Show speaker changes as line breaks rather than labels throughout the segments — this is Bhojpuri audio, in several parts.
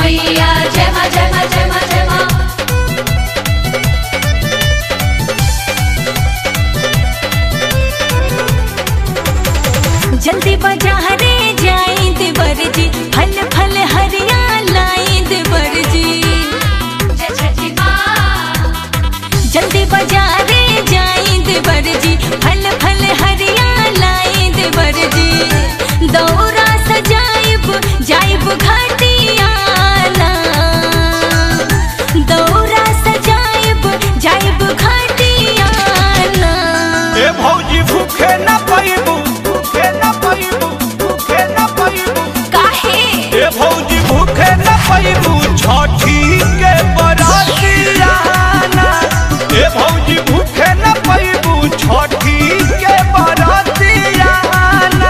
मैया जय मां जय मां जय मां जय मां।
जल्दी बाजारे जाई देवर जी, फल फल हरिया लाई देवर जी।
जय छठी मां।
जल्दी बाजारे जाई देवर जी, फल फल हरिया लाई देवर जी। दौरा सजाइब जाइब घाटिया ना, दौरा सजाइब जाइब घाटिया ना।
ए भौजी भूखे न पैबू, भूखे न पैबू, भूखे न पैबू।
काहे?
ए भौजी भूखे न पैबू, छठी के बरातिया ना। ए भौजी भूखे न पैबू, छठी के बरातिया ना।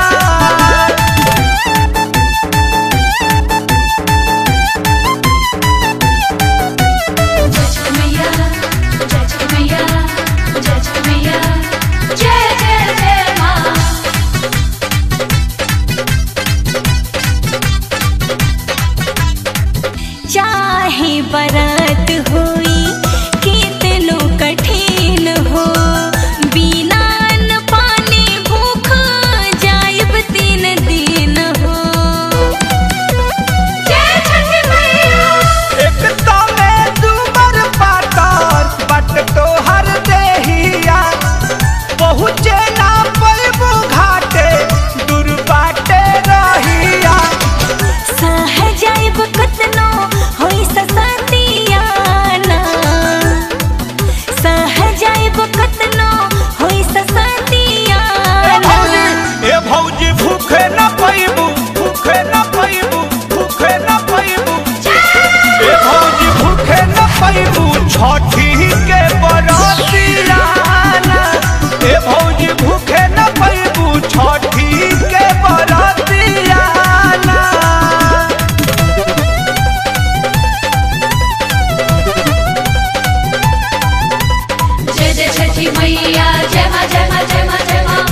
जय छठी मैया जय छठी मैया जय छठी मैया जय जय जय मां।
चाहे बरात हुई कितनो कठिन हो, बिना अन्न पानी भूख जाइब 3 दिन हो।
जय छठी मैया।
एक तो में दूबर पातर बट तोहर देहिया, पहुँचे ना पैबू घाटे दूर बाटे रहिया।
सह जाइब कतनो होई ससतिया ना, सह जाइब कतनो होई ससतिया ना।
ए भौजी भूखे न पैबू, भूखे न पैबू, भूखे न पैबू। ए भौजी भूखे न पैबू, छठी के बरातिया ना। ए भौजी भूखे न पैबू, छठी के बरातिया ना।
जय जय छठी मैया जय मां जय मां जय मां जय मां।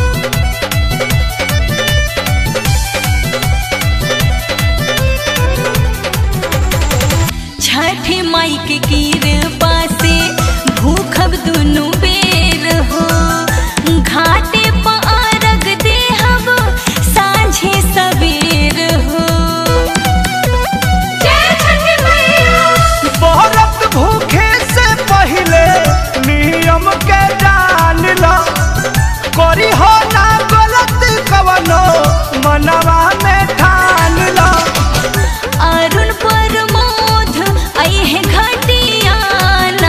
छठी माई के कृपा से भूखब दुनु बेर हो, घाटे पर अर्घ देहब सांझे सबेर हो।
जय छठी मैया।
बहरत भूखे से पहले नियम के जान लो, करी हो ना गलत कवनो मनवा में ठान लो।
अरुण प्रमोद अइहे घाटिया ना,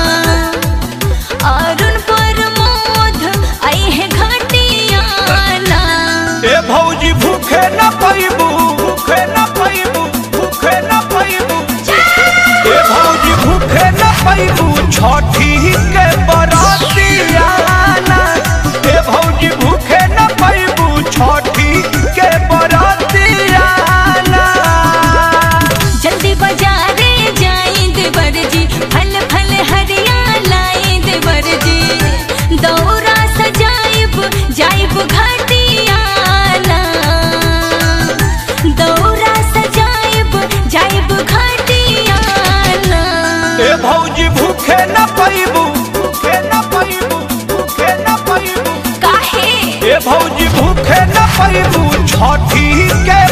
अरुण प्रमोद अइहे घाटिया ना।
ए भौजी भूखे न पैबू, भूखे न पैबू, भूखे न पैबू। ए भौजी भूखे न पैबू, छठी के बरातिया ना। ए भौजी भूखे न पैबू, छठी के बरातिया ना।
जल्दी बाजारे जाई देवर जी, फल फल हरिया लाई देवर जी। दौरा सजाइब जाइब घाटिया ना, दौरा सजाइब जाइब घाटिया ना।
ए भौजी भूखे न पैबू, भूखे न पैबू, भूखे न पैबू।
काहे?
ए भौजी भूखे न पैबू, छठी के